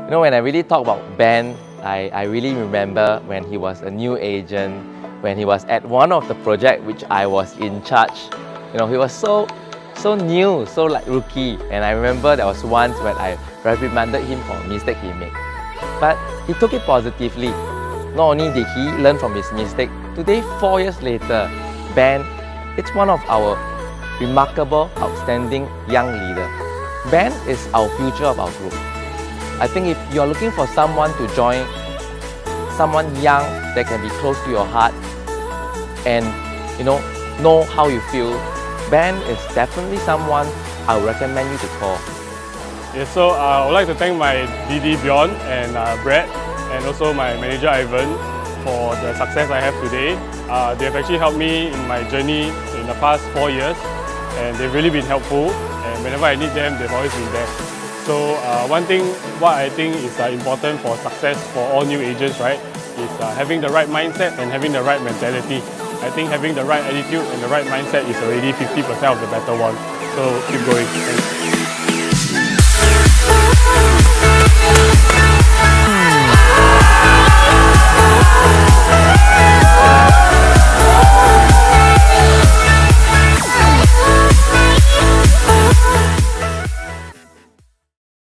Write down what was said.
You know, when I really talk about Ben, I really remember when he was a new agent, when he was at one of the projects which I was in charge. You know, he was so new, so like rookie. And I remember there was once when I reprimanded him for a mistake he made. But he took it positively. Not only did he learn from his mistake, today, 4 years later, Ben, it's one of our remarkable, outstanding young leader. Ben is our future of our group. I think if you're looking for someone to join, someone young that can be close to your heart and know how you feel, Ben is definitely someone I would recommend you to call. Yes, so I would like to thank my DD Bjorn and Brad, and also my manager Ivan for the success I have today. They have actually helped me in my journey in the past 4 years, and they've really been helpful, and whenever I need them, they've always been there. So what I think is important for success for all new agents, right, is having the right mindset and having the right mentality. I think having the right attitude and the right mindset is already 50% of the battle won. So keep going. Thanks.